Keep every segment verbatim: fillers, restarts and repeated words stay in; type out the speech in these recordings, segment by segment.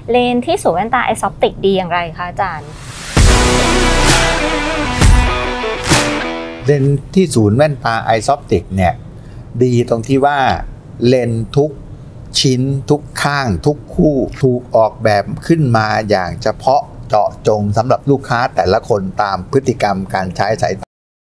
เลนส์ที่ศูนย์แว่นตาไอซอปติกดีอย่างไรคะอาจารย์เลนส์ที่ศูนย์แว่นตาไอซอปติกเนี่ยดีตรงที่ว่าเลนส์ทุกชิ้นทุกข้างทุกคู่ถูกออกแบบขึ้นมาอย่างเฉพาะเจาะจงสำหรับลูกค้าแต่ละคนตามพฤติกรรมการใช้สายตา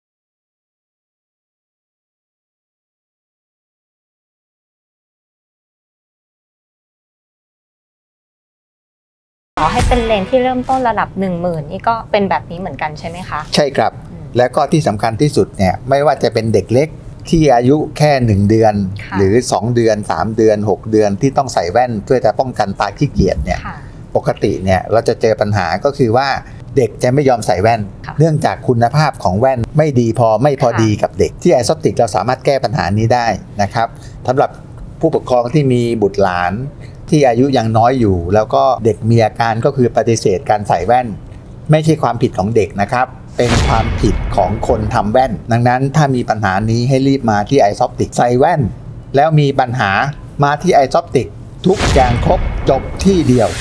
ขอให้เป็นเลนส์ที่เริ่มต้นระดับ หนึ่งหมื่น นี่ก็เป็นแบบนี้เหมือนกันใช่ไหมคะใช่ครับแล้วก็ที่สำคัญที่สุดเนี่ยไม่ว่าจะเป็นเด็กเล็กที่อายุแค่หนึ่งเดือนหรือสองเดือนสามเดือนหกเดือนที่ต้องใส่แว่นเพื่อจะป้องกันตาขี้เกียจเนี่ยปกติเนี่ยเราจะเจอปัญหาก็คือว่าเด็กจะไม่ยอมใส่แว่นเนื่องจากคุณภาพของแว่นไม่ดีพอไม่พอดีกับเด็กที่ไอซอปติกเราสามารถแก้ปัญหานี้ได้นะครับสำหรับผู้ปกครองที่มีบุตรหลานที่อายุยังน้อยอยู่แล้วก็เด็กมีอาการก็คือปฏิเสธการใส่แว่นไม่ใช่ความผิดของเด็กนะครับเป็นความผิดของคนทำแว่นดังนั้นถ้ามีปัญหานี้ให้รีบมาที่ไอซอปติกใส่แว่นแล้วมีปัญหามาที่ไอซอปติกทุกอย่างครบจบที่เดียว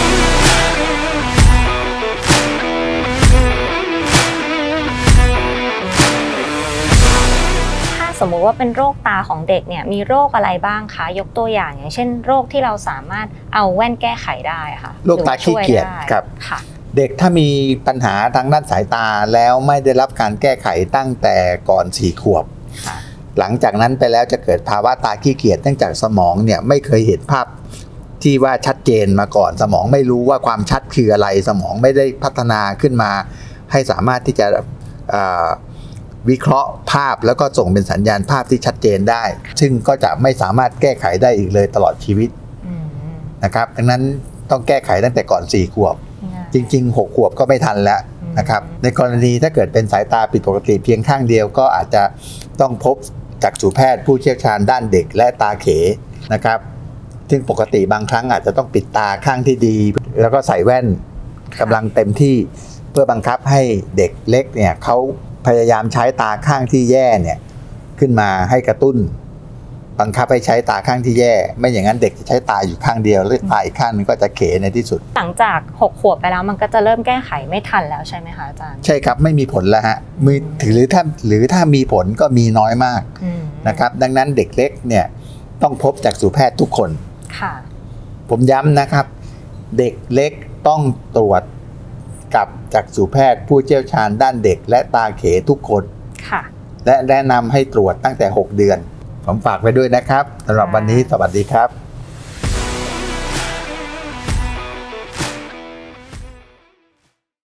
สมมุติว่าเป็นโรคตาของเด็กเนี่ยมีโรคอะไรบ้างคะยกตัวอย่างอย่างเช่นโรคที่เราสามารถเอาแว่นแก้ไขได้ค่ะโรคตาขี้เกียจครับเด็กถ้ามีปัญหาทางด้านสายตาแล้วไม่ได้รับการแก้ไขตั้งแต่ก่อนสี่ขวบหลังจากนั้นไปแล้วจะเกิดภาวะตาขี้เกียจเนื่องจากสมองเนี่ยไม่เคยเห็นภาพที่ว่าชัดเจนมาก่อนสมองไม่รู้ว่าความชัดคืออะไรสมองไม่ได้พัฒนาขึ้นมาให้สามารถที่จะวิเคราะห์ภาพแล้วก็ส่งเป็นสัญญาณภาพที่ชัดเจนได้ซึ่งก็จะไม่สามารถแก้ไขได้อีกเลยตลอดชีวิตนะครับดังนั้นต้องแก้ไขตั้งแต่ก่อนสี่ขวบจริงๆหกขวบก็ไม่ทันแล้วนะครับในกรณีถ้าเกิดเป็นสายตาผิดปกติเพียงข้างเดียวก็อาจจะต้องพบจักษุแพทย์ผู้เชี่ยวชาญด้านเด็กและตาเขนะครับซึ่งปกติบางครั้งอาจจะต้องปิดตาข้างที่ดีแล้วก็ใส่แว่นกำลังเต็มที่เพื่อบังคับให้เด็กเล็กเนี่ยเขาพยายามใช้ตาข้างที่แย่เนี่ยขึ้นมาให้กระตุ้นบังคับให้ใช้ตาข้างที่แย่ไม่อย่างนั้นเด็กจะใช้ตาอยู่ข้างเดียวแล้วตาอีกข้างนึงก็จะเขในที่สุดหลังจากหกขวบไปแล้วมันก็จะเริ่มแก้ไขไม่ทันแล้วใช่ไหมคะอาจารย์ใช่ครับไม่มีผลแล้วฮะมือถือหรือถ้าหรือถ้ามีผลก็มีน้อยมากนะครับดังนั้นเด็กเล็กเนี่ยต้องพบจักษุแพทย์ทุกคนค่ะผมย้ำนะครับเด็กเล็กต้องตรวจกับจักษุแพทย์ผู้เชี่ยวชาญด้านเด็กและตาเขทุกคนค่ะและแนะนำให้ตรวจตั้งแต่หกเดือนผมฝากไว้ด้วยนะครับสำหรับวันนี้สวัสดีครับ